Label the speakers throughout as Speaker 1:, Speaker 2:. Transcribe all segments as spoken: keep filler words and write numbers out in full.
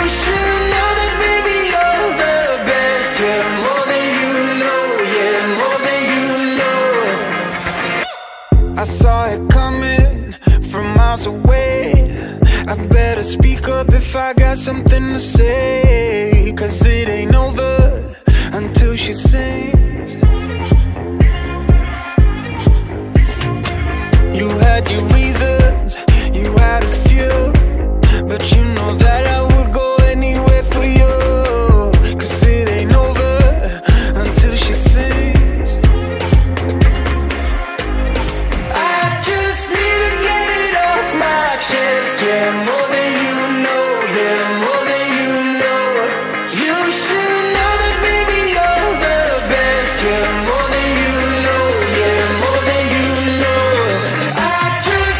Speaker 1: should know that, baby, you're the best. Yeah, more than you know, yeah, more than you know. I saw it coming from miles away. I better speak up if I got something to say, 'cause it ain't over until she sings. You had your reasons, you had a few, but you know that I would go anywhere for you. 'Cause it ain't over until she sings. I just need to get it off my chest. Yeah, more than you know, yeah, more than you know. You should know that, baby, you're the best. Yeah, more than you know, yeah, more than you know. I just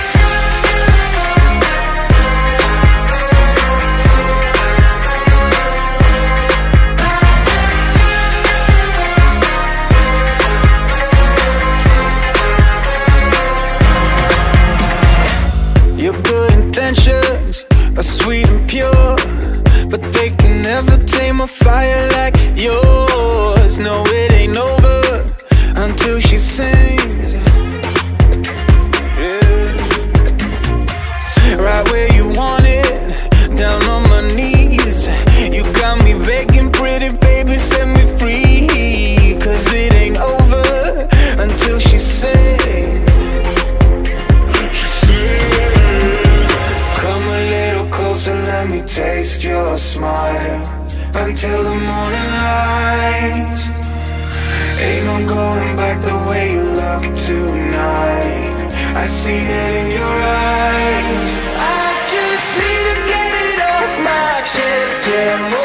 Speaker 1: Your good intentions are sweet and pure, but they can never tame a fire like yours. No, it ain't over until she sings. Yeah. Right where you want it, down on my knees. You got me begging, pretty baby, set me free. 'Cause it ain't over until she sings. Come a little closer, let me taste your smile until the morning light. Ain't no going back the way you look tonight. I see it in your eyes. I just need to get it off my chest, yeah.